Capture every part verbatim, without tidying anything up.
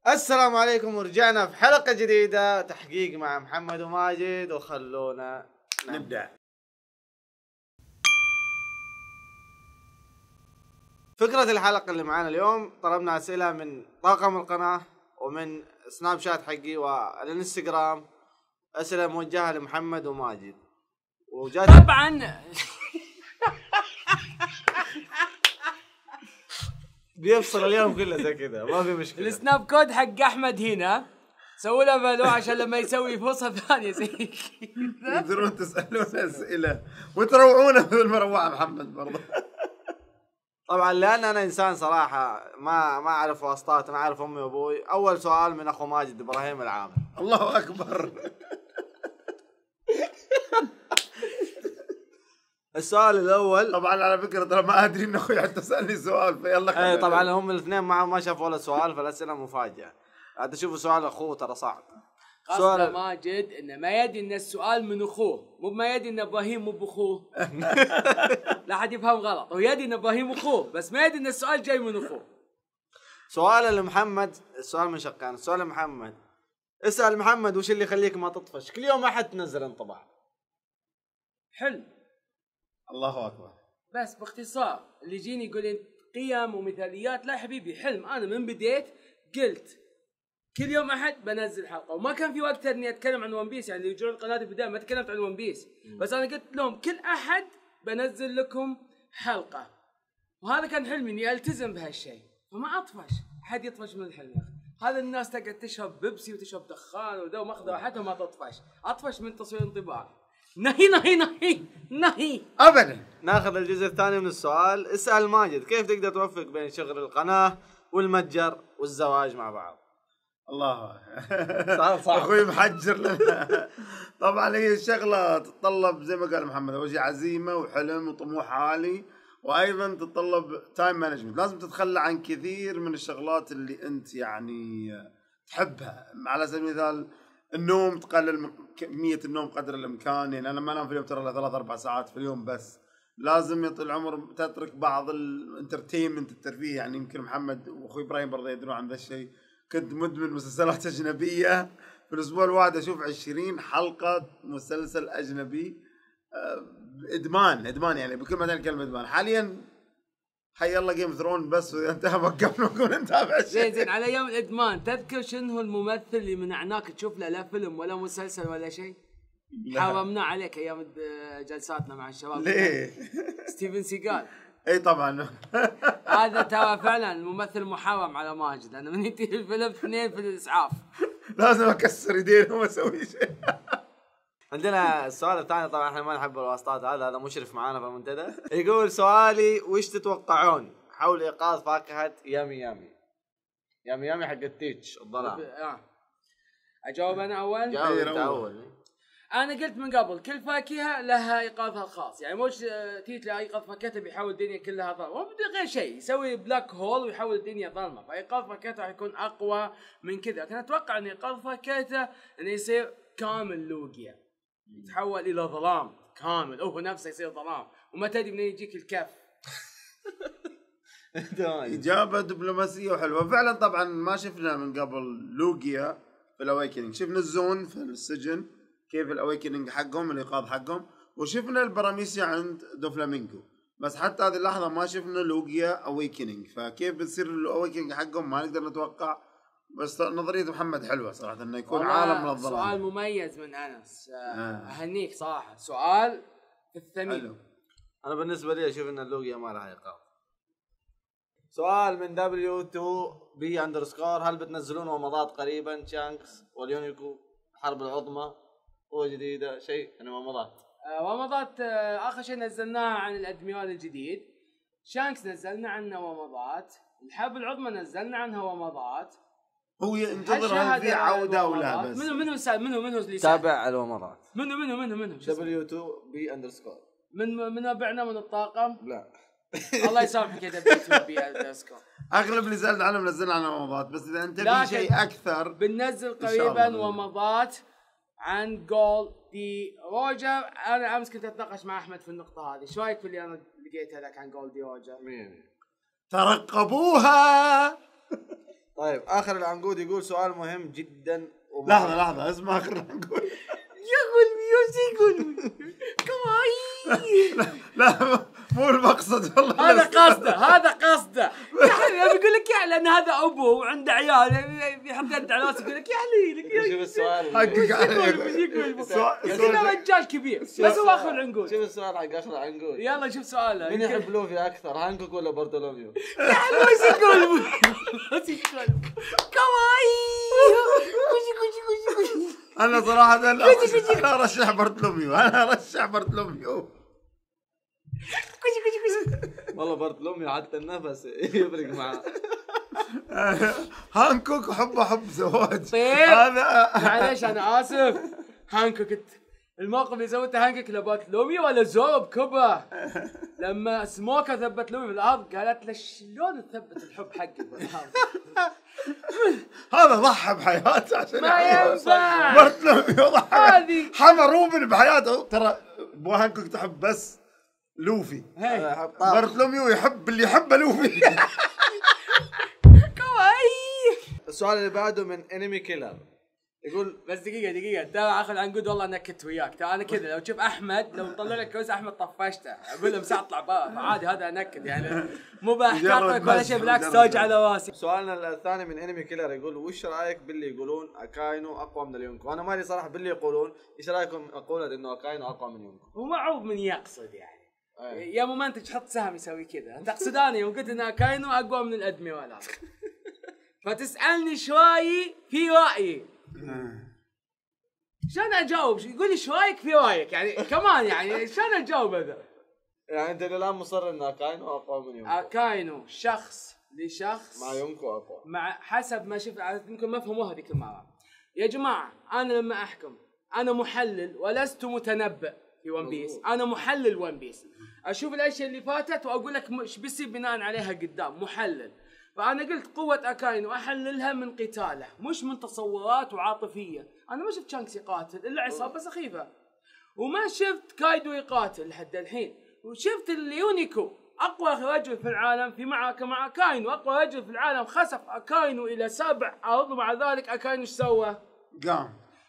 السلام عليكم، ورجعنا في حلقة جديدة تحقيق مع محمد وماجد، وخلونا نبدأ. فكرة الحلقة اللي معانا اليوم، طلبنا أسئلة من طاقم القناة ومن سناب شات حقي والانستغرام، أسئلة موجهة لمحمد وماجد وجات طبعا بيفصل اليوم كله زي كذا، ما في مشكلة. السناب كود حق احمد هنا سووا له فالو عشان لما يسوي فرصه ثانيه زي كذا تقدرون تسألون أسئلة وتروعونه مثل ما روع محمد برضه. طبعا لأن أنا إنسان صراحة ما ما أعرف واسطات، أنا أعرف أمي وأبوي. أول سؤال من أخو ماجد إبراهيم العامر. الله أكبر. السؤال الأول، طبعا على فكرة ترى ما أدري إن أخوي حتى سألني سؤال، فيلا. ايه طبعا هم الاثنين معهم ما شافوا ولا سؤال، فالأسئلة مفاجأة. عاد تشوفوا سؤال أخوه ترى صعب. سؤال ماجد انه ما يدري ان السؤال من اخوه، مو ما يدري ان ابراهيم مو باخوه. لا حد يفهم غلط، هو يدري ان ابراهيم اخوه بس ما يدري ان السؤال جاي من اخوه. سؤال لمحمد، السؤال من شقان. السؤال لمحمد، اسأل محمد وش اللي يخليك ما تطفش كل يوم أحد تنزل انطباع؟ حلم. الله أكبر. بس باختصار اللي يجيني يقول لي قيم ومثاليات، لا يا حبيبي، حلم. انا من بديت قلت كل يوم احد بنزل حلقه، وما كان في وقت اني اتكلم عن ون بيس. يعني اللي يجون القناه في البدايه ما تكلمت عن ون بيس، بس انا قلت لهم كل احد بنزل لكم حلقه، وهذا كان حلمي اني التزم بهالشيء، فما اطفش. حد يطفش من الحلم؟ هذا الناس تقعد تشرب بيبسي وتشرب دخان وذا وماخذ راحتها ما تطفش. اطفش من تصوير انطباع. نهي نهي نهي نهي أبدا. ناخذ الجزء الثاني من السؤال. اسأل ماجد، كيف تقدر توفق بين شغل القناة والمتجر والزواج مع بعض؟ الله. صعب صعب. أخوي محجر لنا. طبعا هي الشغلة تتطلب زي ما قال محمد، أول شيء عزيمة وحلم وطموح عالي، وأيضا تتطلب تايم مانجمنت. لازم تتخلى عن كثير من الشغلات اللي أنت يعني تحبها. على سبيل المثال النوم، تقلل كمية النوم قدر الإمكان. يعني أنا ما أنام في اليوم ترى ثلاث أربع ساعات في اليوم بس. لازم يطول العمر تترك بعض الانترتينمنت، الترفيه. يعني يمكن محمد وأخوي إبراهيم برضه يدرون عن ذا الشيء. كنت مدمن مسلسلات أجنبية، في الأسبوع الواحد أشوف عشرين حلقة مسلسل أجنبي. إدمان إدمان يعني بكل معنى الكلمة إدمان. حاليا حي الله جيم ثرون بس، وإذا انتهى وقفنا ونقول نتابع شيء. زين زين على يوم الادمان، تذكر شنو هو الممثل اللي منعناك تشوف له لا فيلم ولا مسلسل ولا شيء؟ حرمنا عليك ايام جلساتنا مع الشباب. ليه؟ ستيفن سيغال. اي طبعا. هذا ترى فعلا الممثل محرم على ماجد، لانه من ينتهي الفيلم اثنين في الاسعاف. لازم اكسر يديه وما اسوي شيء. عندنا السؤال الثاني، طبعا احنا ما نحب الواسطات، هذا هذا مشرف معانا في المنتدى. يقول سؤالي، وش تتوقعون حول ايقاظ فاكهة يامي يامي؟ يامي يامي حق التيتش الظلام. آه. اجاوب انا اول؟ جاوب انت اول. انا قلت من قبل كل فاكهه لها ايقاظها الخاص. يعني مش تيت له ايقاظ فاكهته بيحول الدنيا كلها ظلمه، مو بدون غير شيء، يسوي بلاك هول ويحول الدنيا ظلمه. فايقاظ فاكهته راح يكون اقوى من كذا. لكن اتوقع ان ايقاظ فاكهته انه يصير كامل لوجيا، يتحول الى ظلام كامل، هو نفسه يصير ظلام وما تدري منين يجيك الكف. إجابة دبلوماسية وحلوة فعلا. طبعا ما شفنا من قبل لوجيا في الأويكنينج، شفنا الزون في السجن كيف الأويكنينج حقهم، الإيقاظ حقهم، وشفنا البراميسيا عند دوفلامينجو، بس حتى هذه اللحظة ما شفنا لوجيا أويكنينج. فكيف بتصير الأويكنينج حقهم ما نقدر نتوقع. بس نظرية محمد حلوة صراحة، إنه يكون عالم من الظلام. سؤال مميز من أنس. أهنيك صراحة، سؤال الثمين. أنا بالنسبة لي أشوف إن اللوجيا ما لها إيقاظ. سؤال من دبليو تو بي أندرسكور، هل بتنزلون ومضات قريبا؟ شانكس واليونيكو، حرب العظمى، قوة جديدة، شيء يعني ومضات. آه ومضات. آه آخر شيء نزلناها عن الأدميرال الجديد. شانكس نزلنا عنه ومضات. الحرب العظمى نزلنا عنها ومضات. هو ينتظر هل في عودة ولا بس؟ منو منو سأل منو منو اللي تابع الومضات. منو منو منو منو دبليو تو بي أندرسكور. من من بعنا من الطاقم؟ لا. الله يسامحك يا دبليو تو بي أندرسكور. اغلب اللي سالت عنهم نزلنا عنهم ومضات، بس اذا انت في شيء اكثر بننزل قريبا ومضات عن جول دي روجر. انا امس كنت اتناقش مع احمد في النقطه هذه، ايش رايك في اللي انا لقيت هذاك عن جول دي روجر؟ ترقبوها. طيب اخر العنقود يقول سؤال مهم جدا ومهم. لحظه لحظه اسمع اخر نقول يقول ميوزك كواي. لا مو المقصد والله. هذا قصده هذا قصده يا حبيبي بيقول لك يعني لان هذا ابو وعنده عيال يحط يد على راسه يقول لك يا حليلك شوف السؤال يا رجال كبير بس هو اخر العنقود. شوف السؤال حق اخر العنقود. يلا شوف سؤاله. مين يحب لوفي اكثر هانكوك ولا بارتولوميو؟ يا حلو ايش يقول كواي كوشي كوشي كوشي كوشي. انا صراحه انا ارشح بارتلوميو انا ارشح بارتلوميو كوشي كوشي كوشي. والله بارتولوميو حتى النفس يفرق معاه. هانكوك حبه حب زواج. طيب هذا معليش انا اسف. هانكوك الموقف اللي سويته هانكوك لبارتولوميو ولا زورب كوبا لما سموكا ثبت لومي بالارض قالت له شلون تثبت الحب حقك بالارض. هذا ضحى بحياته عشان ما ينفع. بارتلوميو ضحى هذه حمى روبن بحياته. ترى بو هانكوك تحب بس لوفي. هي بارتلوميو يحب اللي يحبه لوفي. كواي. السؤال اللي بعده من انمي كيلر يقول بس دقيقة دقيقة ترى اخذ عنقود والله نكت وياك. ترى انا كذا لو تشوف احمد لو نطلع لك كويس احمد طفشته اقول له مساء اطلع برا فعادي هذا نكت يعني مو بحكايتك ولا شيء بالعكس توجع على راسي. سؤالنا الثاني من انمي كيلر يقول وش رايك باللي يقولون اكاينو اقوى من اليونكو؟ انا مالي صراحه باللي يقولون. ايش رايكم اقول انه اكاينو اقوى من يونكو؟ هو معروف من يقصد يعني أيه. يا ممنتج حط سهم يسوي كذا. تقصد انا يوم قلت ان اكاينو اقوى من الادمي ولا فتسالني شوي في رايي شلون اجاوب؟ يقول لي شو رايك في رايك يعني كمان يعني شلون اجاوب هذا؟ يعني انت الان مصر ان اكاينو اقوى من يونكو؟ اكاينو شخص لشخص مع يونكو اقوى مع حسب ما شفت. يمكن ما فهموها ذيك المره. يا جماعه انا لما احكم انا محلل ولست متنبئ في ون بيس. انا محلل ون بيس اشوف الاشياء اللي فاتت واقول لك ايش بيصير بناء عليها قدام. محلل. فانا قلت قوه اكاينو احللها من قتاله مش من تصورات وعاطفيه. انا ما شفت شانكس يقاتل الا عصابه سخيفه وما شفت كايدو يقاتل لحد الحين. وشفت اليونيكو اقوى رجل في العالم في معركه مع اكاينو. اقوى رجل في العالم خسف اكاينو الى سابع ارض ومع ذلك اكاينو ايش سوى؟ قام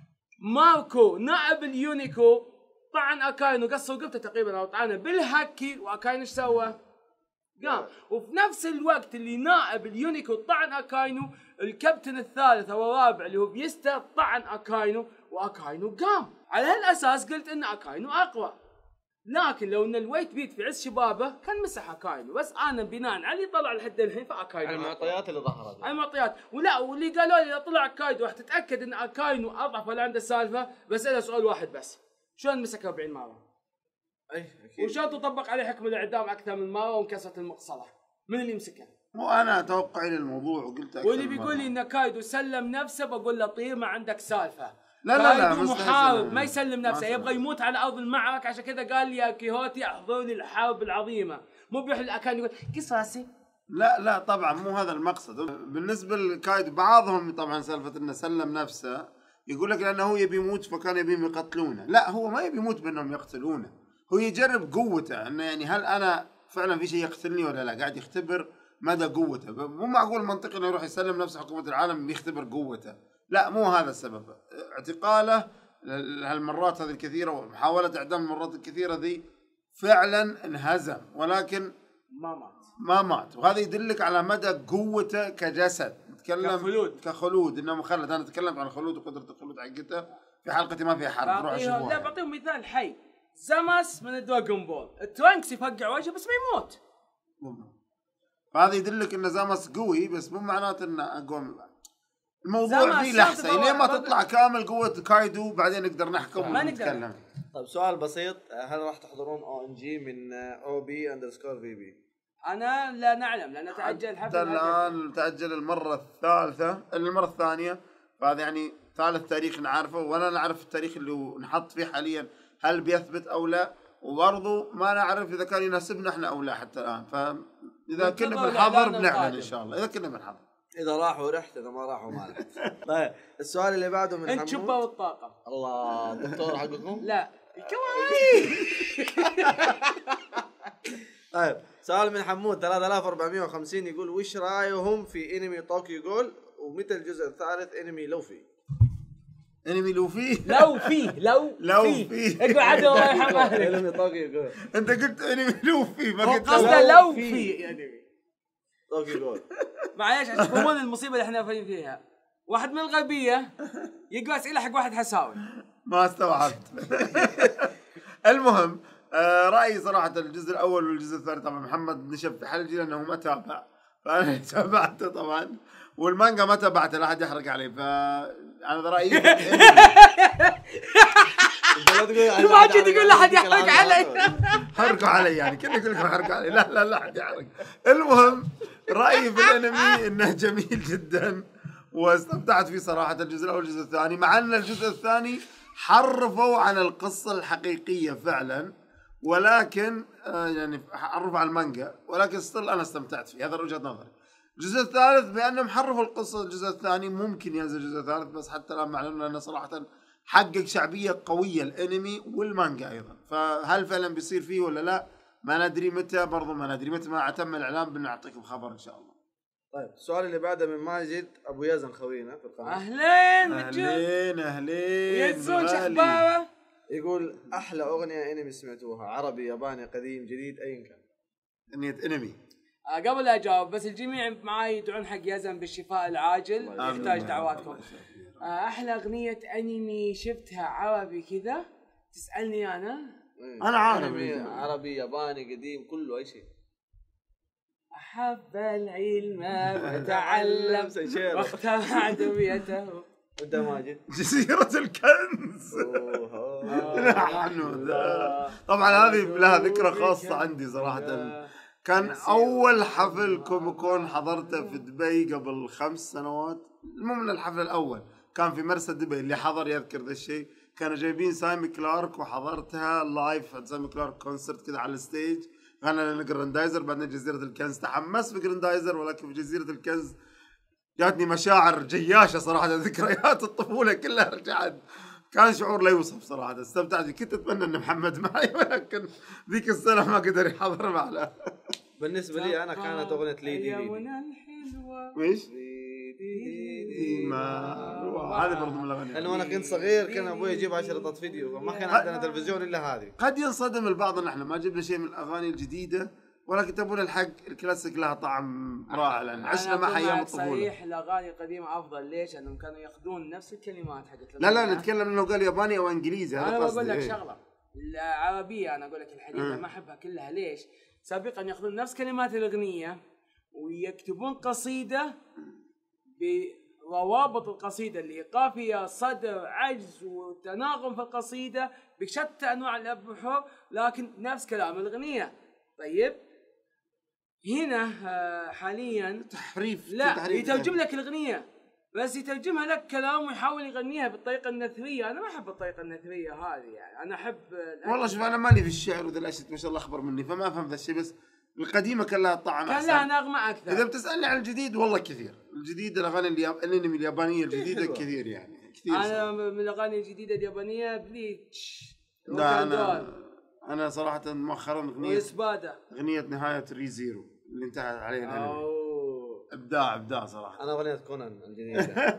ماركو نائب اليونيكو طعن اكاينو قص رقبته تقريبا او طعنه بالهاكي واكاينو ايش سوى؟ قام. وفي نفس الوقت اللي نائب اليونيكو طعن اكاينو الكابتن الثالث او الرابع اللي هو بيستا طعن اكاينو واكاينو قام. على هالاساس قلت ان اكاينو اقوى. لكن لو ان الويت بيت في عز شبابه كان مسح اكاينو. بس انا بناء على اللي طلع لحد الحين فاكاينو المعطيات اللي ظهرت على المعطيات. ولا واللي قالوا لي اذا طلع كايدو راح تتاكد ان اكاينو اضعف ولا عنده سالفه. بساله سؤال واحد بس شلون مسك أربعين مره؟ اي اكيد. وشلون تطبق عليه حكم الاعدام اكثر من مره وانكسرت المقصله؟ من اللي يمسكه؟ مو انا توقعي للموضوع وقلت أكثر واللي من بيقول لي مرة. ان كايدو سلم نفسه بقول له طير ما عندك سالفه. لا لا لا كايدو مستحيل محارب يسلم. ما يسلم ما نفسه سلم. يبغى يموت على ارض المعركه. عشان كذا قال لي يا كيهوتي احضرني الحرب العظيمه. مو بيروح الاكاينو يقول قص راسي. لا لا طبعا مو هذا المقصد. بالنسبه لكايدو بعضهم طبعا سالفه انه سلم نفسه يقول لك لانه هو يبي يموت فكان يبيهم يقتلونه. لا هو ما يبي يموت بانهم يقتلونه. هو يجرب قوته انه يعني هل انا فعلا في شيء يقتلني ولا لا. قاعد يختبر مدى قوته. مو معقول منطقي انه يروح يسلم نفسه حكومه العالم بيختبر قوته. لا مو هذا السبب. اعتقاله هالمرات هذه الكثيره ومحاوله اعدام المرات الكثيره ذي فعلا انهزم ولكن ما مات. ما مات. وهذا يدلك على مدى قوته كجسد. نتكلم كخلود. كخلود انه مخلد. انا تكلمت عن الخلود وقدره الخلود حقته في حلقتي ما فيها حرب. روح بعطيهم لا شوفوها. بعطيهم مثال حي. زاماس من الدراغون بول الترانكس يفقع وجهه بس ما يموت. فهذا يدلك ان زاماس قوي بس مو معناته انه اقوى من بعض. الموضوع زاماس فيه لحظه شرط لين ما بقى- تطلع كامل قوه كايدو بعدين نقدر نحكم ما نقدر. ونتكلم. طيب سؤال بسيط هل راح تحضرون او ان جي من او بي اندرسكور في بي؟ انا لا نعلم لان تاجل الحفل. حتى الان تاجل المره الثالثه المره الثانيه. فهذا يعني ثالث تاريخ نعرفه ولا نعرف التاريخ اللي نحط فيه حاليا هل بيثبت او لا. وبرضه ما نعرف اذا كان يناسبنا احنا او لا حتى الان. فاذا كنا ننتظر بنحضر الإعلان بنعلن القادم. ان شاء الله. اذا كنا بنحضر اذا راحوا رحت اذا ما راحوا ما رحت. طيب السؤال اللي بعده من انت شبه حمود. والطاقه. الله دكتور حقكم. لا كواي. طيب سؤال من حمود ثلاثة آلاف وأربعمية وخمسين يقول وش رايهم في انمي طوكيو جول ومتى الجزء الثالث انمي لوفي؟ انمي لوفي لو فيه لو لو فيه فيه. اقعد عدل الله يرحم اهلك. انمي طوكيو جول انت قلت انمي لوفي ما هو قلت قصده لو. لو فيه يعني. طوكيو جول. معليش عشان تفهمون المصيبه اللي احنا فاهم فيها. واحد من الغربيه يقرا اسئله حق واحد حساوي. ما استوعبت. المهم آه رايي صراحه الجزء الاول والجزء الثاني طبعا محمد نشب في حلقي لانه ما تابع فانا تابعته طبعا والمانجا ما تابعته لا احد يحرق علي فانا رايي. ما جيت تقول لا احد يحرق علي. حرقوا علي يعني كله يقول لكم حرقوا علي لا لا لا احد يحرق. المهم رايي في الانمي انه جميل جدا واستمتعت فيه صراحه الجزء الاول والجزء الثاني مع ان الجزء الثاني حرفوا عن القصه الحقيقيه فعلا ولكن آه يعني حرفوا عن المانجا ولكن ستيل انا استمتعت فيه هذا وجهه نظري. الجزء الثالث بانهم حرفوا القصه الجزء الثاني ممكن ينزل الجزء الثالث بس حتى الان معلوم انه صراحه حقق شعبيه قويه الانمي والمانجا ايضا فهل فعلا بيصير فيه ولا لا ما ندري متى برضو ما ندري متى ما اتم الاعلان بنعطيكم خبر ان شاء الله. طيب السؤال اللي بعده من ماجد ابو يزن خوينا في القناه. اهلين اهلين اهلين يزون شخباره. يقول احلى اغنيه انمي سمعتوها عربي ياباني قديم جديد ايا كان. اغنيه انمي. آه قبل لا اجاوب بس الجميع معاي يدعون حق يزن بالشفاء العاجل يحتاج دعواتكم. آه احلى اغنيه انمي شفتها عربي كذا تسالني انا انا عارف انمي عربي ياباني قديم كله اي شيء. احب العلم وتعلم واخترع دميته. انت ماجد. جزيرة الكنز. نحن طبعا هذه لها ذكرى خاصة عندي صراحة. كان أول حفل كوميكون حضرته في دبي قبل خمس سنوات. المهم الحفل الأول كان في مرسى دبي اللي حضر يذكر ذا الشيء. كانوا جايبين سايمي كلارك وحضرتها لايف عند سايمي كلارك كونسرت كذا على الستيج. غنى لنا جراندايزر بعدين جزيرة الكنز. تحمس في جراندايزر ولكن في جزيرة الكنز جاتني مشاعر جياشة صراحة. ذكريات الطفولة كلها رجعت. كان شعور لا يوصف صراحة. استمتعت. كنت أتمنى أن محمد معي ولكن ذيك السنة ما قدر يحضر معنا. بالنسبة لي أنا كانت أغنية ليدي ليدي. ويش؟ هذه برضو من الأغاني. لأنه أنا كنت صغير كان أبوي يجيب عشرة فيديو وما كان عندنا تلفزيون إلا هذه. قد ينصدم البعض أن احنا ما جبنا شيء من الأغاني الجديدة ولكن تبون الحق الكلاسيك لها طعم رائع لأن عشنا مع أيام الطفولة. صحيح الأغاني القديمة أفضل. ليش؟ لأنهم كانوا يأخذون نفس الكلمات حقت. لا لا نتكلم إنه قال ياباني أو إنجليزي. أنا بقول لك شغلة العربية أنا أقول لك الحديثة ما أحبها كلها. ليش؟ سابقا يأخذون نفس كلمات الأغنية ويكتبون قصيدة بروابط القصيدة اللي قافية صدر عجز وتناغم في القصيدة بشتى أنواع الأبحر لكن نفس كلام الأغنية. طيب هنا حاليا تحريف. لا يترجم لك الأغنية بس يترجمها لك كلام ويحاول يغنيها بالطريقة النثرية. أنا ما أحب الطريقة النثرية هذه يعني. أنا أحب والله شوف أنا مالي في الشعر وذا الأشياء ما شاء الله أخبر مني فما أفهم ذا الشيء بس القديمة كان لها طعم كان لها نغمة أكثر. إذا بتسألني عن الجديد والله كثير. الجديد الأغاني الياب... الأنمي اليابانية الجديدة كثير يعني كثير. أنا صراحة. من الأغاني الجديدة اليابانية بليتش. لا أنا أنا صراحة مؤخرا أغنية ويسبادا أغنية نهاية ري زيرو اللي انتهت عليه الأنمي. أوه. إبداع إبداع صراحة. أنا أغنية كونان الجديدة.